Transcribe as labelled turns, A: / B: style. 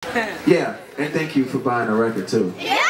A: Yeah, and thank you for buying a record too.
B: Yeah!